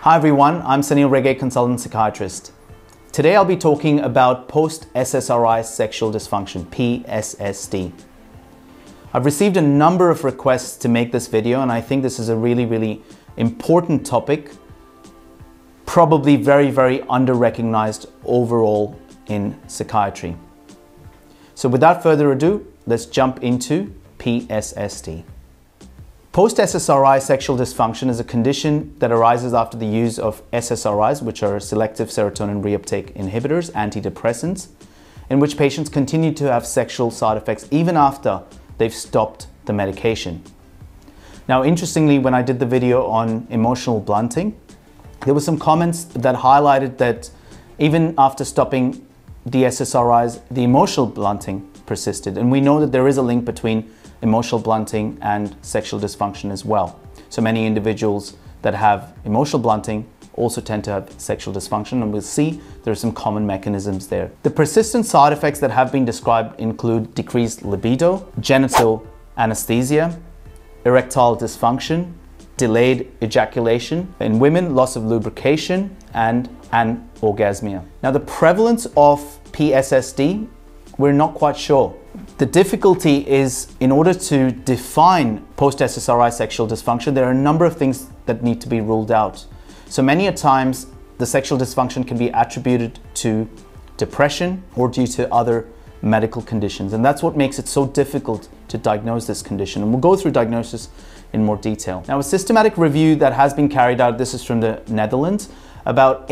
Hi everyone, I'm Sanil, Rege consultant psychiatrist. Today I'll be talking about post-SSRI sexual dysfunction, PSSD. I've received a number of requests to make this video, and I think this is a really important topic, probably very under-recognized overall in psychiatry. So without further ado, let's jump into PSSD. Post-SSRI sexual dysfunction is a condition that arises after the use of SSRIs, which are selective serotonin reuptake inhibitors, antidepressants, in which patients continue to have sexual side effects even after they've stopped the medication. Now, interestingly, when I did the video on emotional blunting, there were some comments that highlighted that even after stopping the SSRIs, the emotional blunting persisted. And we know that there is a link between emotional blunting and sexual dysfunction as well. So many individuals that have emotional blunting also tend to have sexual dysfunction, and we'll see there are some common mechanisms there. The persistent side effects that have been described include decreased libido, genital anesthesia, erectile dysfunction, delayed ejaculation, in women, loss of lubrication, and anorgasmia. Now, the prevalence of PSSD, we're not quite sure. The difficulty is, in order to define post-SSRI sexual dysfunction, there are a number of things that need to be ruled out. So many a times, the sexual dysfunction can be attributed to depression or due to other medical conditions. And that's what makes it so difficult to diagnose this condition. And we'll go through diagnosis in more detail. Now, a systematic review that has been carried out, this is from the Netherlands, about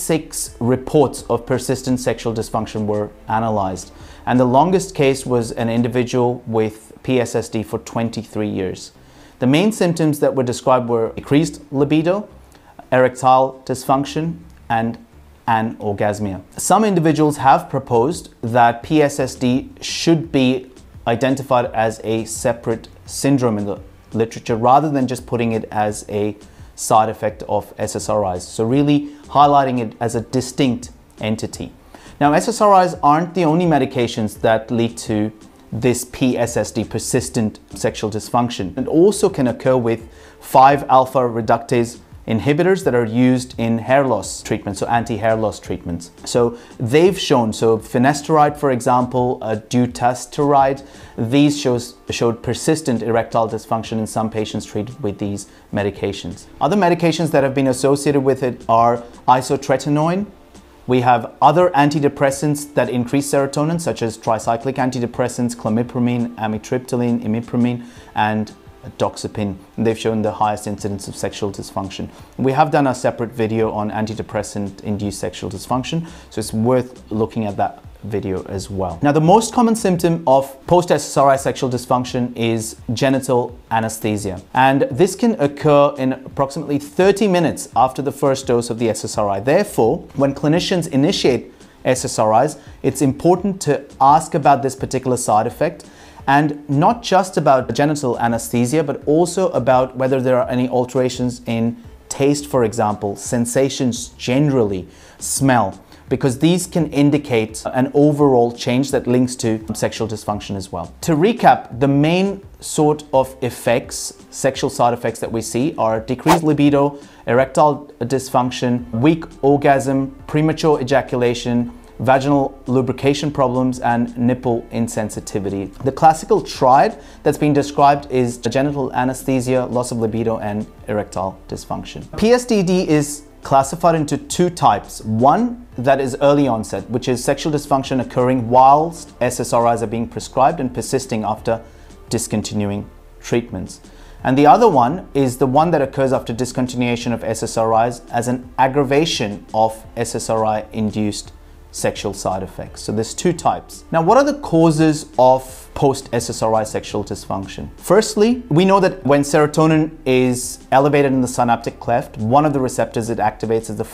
86 reports of persistent sexual dysfunction were analyzed. And the longest case was an individual with PSSD for 23 years. The main symptoms that were described were decreased libido, erectile dysfunction, and anorgasmia. Some individuals have proposed that PSSD should be identified as a separate syndrome in the literature rather than just putting it as a side effect of SSRIs. So really highlighting it as a distinct entity. Now, SSRIs aren't the only medications that lead to this PSSD, persistent sexual dysfunction. It also can occur with 5-alpha reductase inhibitors that are used in hair loss treatments, so anti-hair loss treatments. So they've shown, so finasteride, for example, dutasteride, these showed persistent erectile dysfunction in some patients treated with these medications. Other medications that have been associated with it are isotretinoin. We have other antidepressants that increase serotonin, such as tricyclic antidepressants, clomipramine, amitriptyline, imipramine, and doxepin. And they've shown the highest incidence of sexual dysfunction. We have done a separate video on antidepressant-induced sexual dysfunction, so it's worth looking at that video as well. Now, the most common symptom of post-SSRI sexual dysfunction is genital anesthesia. And this can occur in approximately 30 minutes after the first dose of the SSRI. Therefore, when clinicians initiate SSRIs, it's important to ask about this particular side effect, and not just about genital anesthesia, but also about whether there are any alterations in taste, for example, sensations generally, smell, because these can indicate an overall change that links to sexual dysfunction as well. To recap, the main sort of effects, sexual side effects that we see are decreased libido, erectile dysfunction, weak orgasm, premature ejaculation, vaginal lubrication problems, and nipple insensitivity. The classical triad that's been described is genital anesthesia, loss of libido, and erectile dysfunction. PSDD is classified into two types. One that is early onset, which is sexual dysfunction occurring whilst SSRIs are being prescribed and persisting after discontinuing treatments. And the other one is the one that occurs after discontinuation of SSRIs as an aggravation of SSRI-induced sexual side effects. So there's two types. Now, what are the causes of post-SSRI sexual dysfunction? Firstly, we know that when serotonin is elevated in the synaptic cleft, one of the receptors it activates is the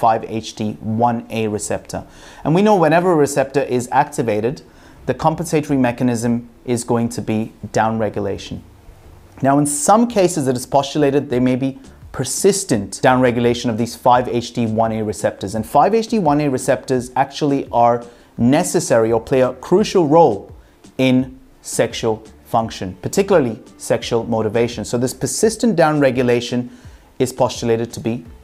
5-HT1A receptor. And we know whenever a receptor is activated, the compensatory mechanism is going to be downregulation. Now, in some cases, it is postulated there may be persistent downregulation of these 5-HT1A receptors. And 5-HT1A receptors actually are necessary or play a crucial role in sexual function, particularly sexual motivation. So this persistent downregulation is postulated to be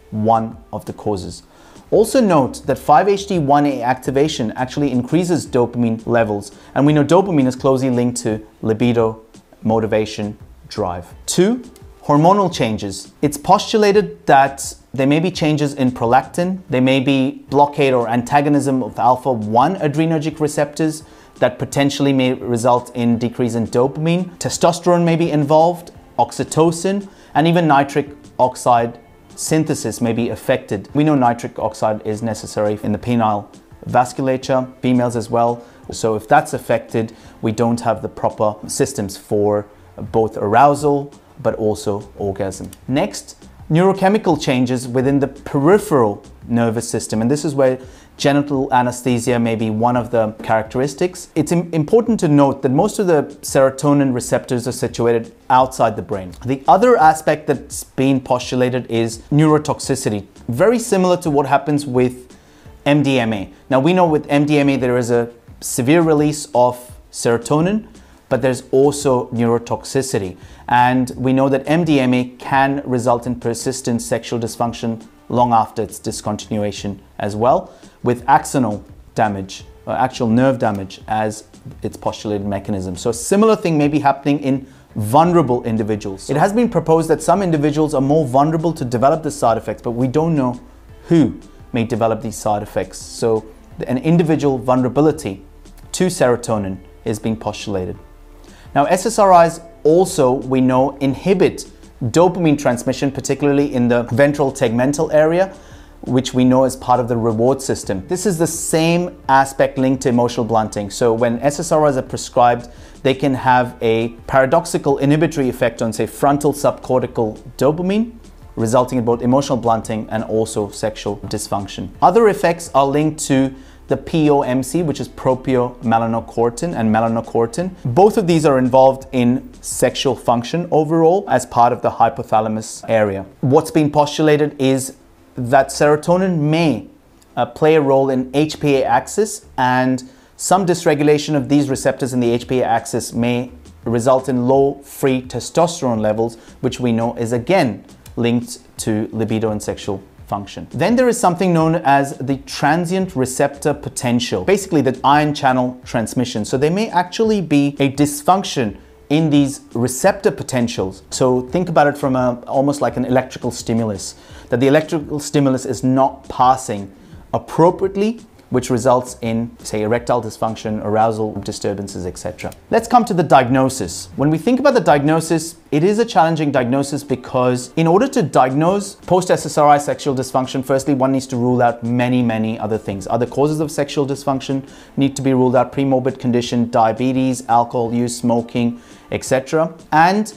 one of the causes. Also note that 5-HT1A activation actually increases dopamine levels, and we know dopamine is closely linked to libido, motivation, drive. 2. Hormonal changes. It's postulated that there may be changes in prolactin, there may be blockade or antagonism of alpha-1 adrenergic receptors that potentially may result in decrease in dopamine. Testosterone may be involved, oxytocin, and even nitric oxide synthesis may be affected. We know nitric oxide is necessary in the penile vasculature, females as well. So if that's affected, we don't have the proper systems for both arousal but also orgasm. Next, neurochemical changes within the peripheral nervous system, and this is where genital anesthesia may be one of the characteristics. It's important to note that most of the serotonin receptors are situated outside the brain. The other aspect that's been postulated is neurotoxicity, very similar to what happens with MDMA. Now we know with MDMA there is a severe release of serotonin, but there's also neurotoxicity. And we know that MDMA can result in persistent sexual dysfunction long after its discontinuation as well, with axonal damage, or actual nerve damage as its postulated mechanism. So a similar thing may be happening in vulnerable individuals. It has been proposed that some individuals are more vulnerable to develop the side effects, but we don't know who may develop these side effects. So an individual vulnerability to serotonin is being postulated. Now, SSRIs also, we know, inhibit dopamine transmission, particularly in the ventral tegmental area, which we know is part of the reward system. This is the same aspect linked to emotional blunting. So when SSRIs are prescribed, they can have a paradoxical inhibitory effect on, say, frontal subcortical dopamine, resulting in both emotional blunting and also sexual dysfunction. Other effects are linked to the POMC, which is propionmelanocortin and melanocortin. Both of these are involved in sexual function overall as part of the hypothalamus area. What's been postulated is that serotonin may play a role in HPA axis, and some dysregulation of these receptors in the HPA axis may result in low free testosterone levels, which we know is again linked to libido and sexual function. Then there is something known as the transient receptor potential, basically the ion channel transmission. So there may actually be a dysfunction in these receptor potentials. So think about it from almost like an electrical stimulus, that the electrical stimulus is not passing appropriately, which results in, say, erectile dysfunction, arousal disturbances, etc. Let's come to the diagnosis. When we think about the diagnosis, it is a challenging diagnosis because in order to diagnose post-SSRI sexual dysfunction, firstly, one needs to rule out many other things. Other causes of sexual dysfunction need to be ruled out: premorbid condition, diabetes, alcohol use, smoking, etc. And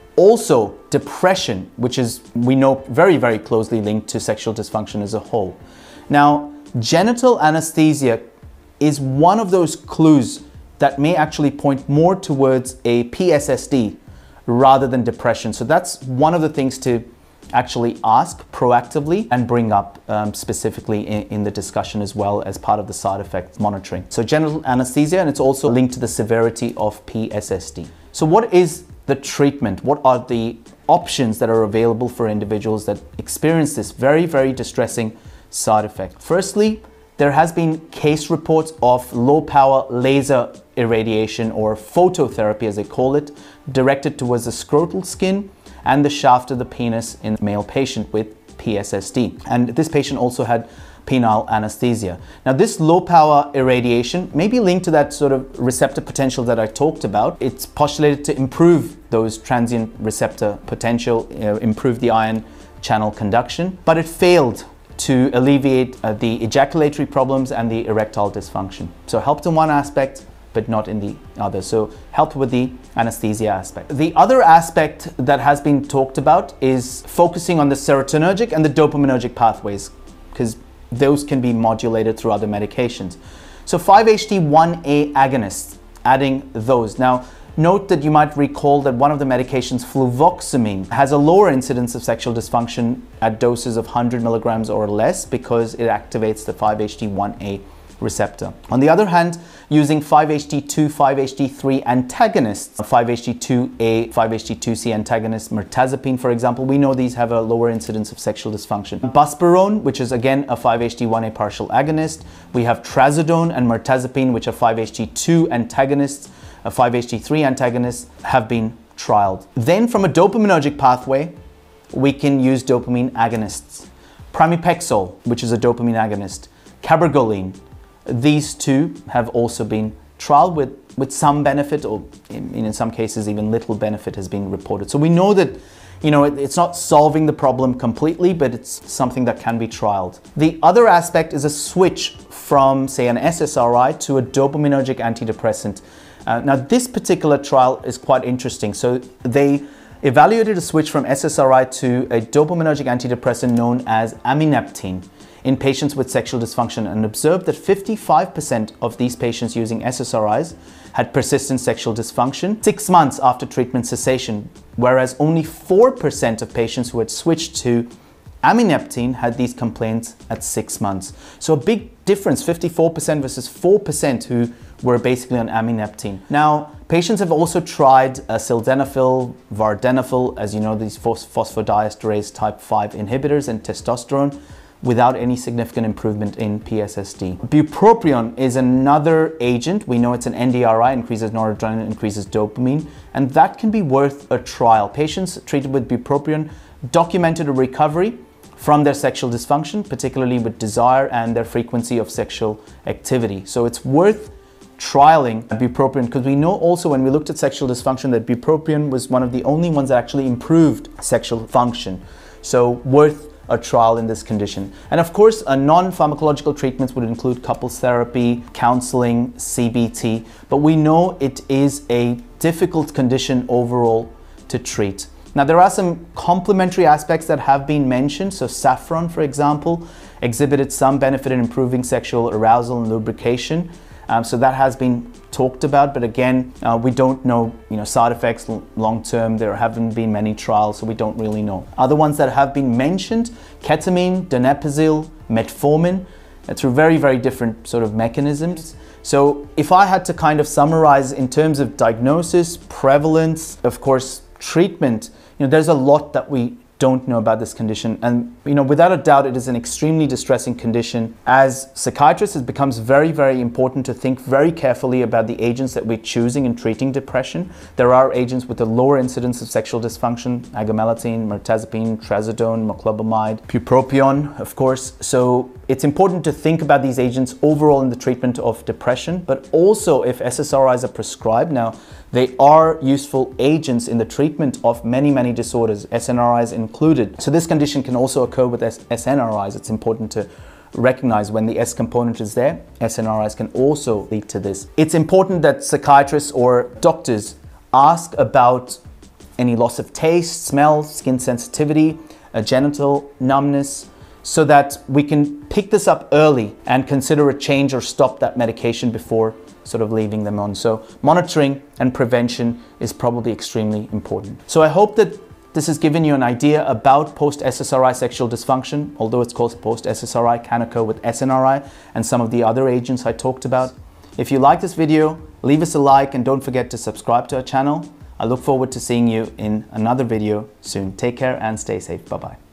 also depression, which is, we know, very closely linked to sexual dysfunction as a whole. Now, genital anesthesia is one of those clues that may actually point more towards a PSSD rather than depression. So that's one of the things to actually ask proactively and bring up specifically in the discussion as well as part of the side effect monitoring. So genital anesthesia, and it's also linked to the severity of PSSD. So what is the treatment? What are the options that are available for individuals that experience this very distressing side effect? Firstly, there has been case reports of low power laser irradiation, or phototherapy as they call it, directed towards the scrotal skin and the shaft of the penis in a male patient with PSSD. And this patient also had penile anesthesia. Now, this low power irradiation may be linked to that sort of receptor potential that I talked about. It's postulated to improve those transient receptor potential, improve the ion channel conduction, but it failed to alleviate the ejaculatory problems and the erectile dysfunction. So helped in one aspect, but not in the other. So helped with the anesthesia aspect. The other aspect that has been talked about is focusing on the serotonergic and the dopaminergic pathways, because those can be modulated through other medications. So 5-HT1A agonists, adding those. Now, note that you might recall that one of the medications, fluvoxamine, has a lower incidence of sexual dysfunction at doses of 100 milligrams or less because it activates the 5-HT1A receptor. On the other hand, using 5-HT2, 5-HT3 antagonists, 5-HT2A, 5-HT2C antagonist, mirtazapine, for example, we know these have a lower incidence of sexual dysfunction. Buspirone, which is again a 5-HT1A partial agonist. We have trazodone and mirtazapine, which are 5-HT2 antagonists, 5-HT3 antagonists, have been trialed. Then from a dopaminergic pathway, we can use dopamine agonists. Pramipexole, which is a dopamine agonist, cabergoline. These two have also been trialed with some benefit, or in some cases even little benefit has been reported. So we know that, you know, it's not solving the problem completely, but it's something that can be trialed. The other aspect is a switch from, say, an SSRI to a dopaminergic antidepressant. Now, this particular trial is quite interesting. So they evaluated a switch from SSRI to a dopaminergic antidepressant known as amyneptine in patients with sexual dysfunction, and observed that 55% of these patients using SSRIs had persistent sexual dysfunction 6 months after treatment cessation, whereas only 4% of patients who had switched to amyneptine had these complaints at 6 months. So a big difference, 54% versus 4% who were basically on amyneptine. Now, patients have also tried sildenafil, vardenafil, as you know, these phosphodiesterase type 5 inhibitors, and testosterone, without any significant improvement in PSSD. Bupropion is another agent. We know it's an NDRI, increases noradrenaline, increases dopamine, and that can be worth a trial. Patients treated with bupropion documented a recovery from their sexual dysfunction, particularly with desire and their frequency of sexual activity. So it's worth trialing bupropion, because we know also when we looked at sexual dysfunction that bupropion was one of the only ones that actually improved sexual function. So worth a trial in this condition. And of course, non-pharmacological treatments would include couples therapy, counseling, CBT, but we know it is a difficult condition overall to treat. Now, there are some complementary aspects that have been mentioned. So saffron, for example, exhibited some benefit in improving sexual arousal and lubrication. So that has been talked about, but again, we don't know, side effects long-term. There haven't been many trials, so we don't really know. Other ones that have been mentioned, ketamine, donepezil, metformin, through very, very different sort of mechanisms. So if I had to kind of summarize in terms of diagnosis, prevalence, of course, treatment, there's a lot that we don't know about this condition, and without a doubt it is an extremely distressing condition. As psychiatrists, it becomes very, very important to think very carefully about the agents that we're choosing in treating depression. There are agents with a lower incidence of sexual dysfunction, agomelatine, mirtazapine, trazodone, moclobamide, bupropion, of course. So it's important to think about these agents overall in the treatment of depression, but also if SSRIs are prescribed. Now, they are useful agents in the treatment of many, many disorders, SNRIs included. So this condition can also occur with SNRIs. It's important to recognize when the S component is there, SNRIs can also lead to this. It's important that psychiatrists or doctors ask about any loss of taste, smell, skin sensitivity, genital numbness, so that we can pick this up early and consider a change or stop that medication before sort of leaving them on. So monitoring and prevention is probably extremely important. So I hope that this has given you an idea about post-SSRI sexual dysfunction. Although it's called post-SSRI, can occur with SNRI and some of the other agents I talked about. If you like this video, leave us a like and don't forget to subscribe to our channel. I look forward to seeing you in another video soon. Take care and stay safe. Bye-bye.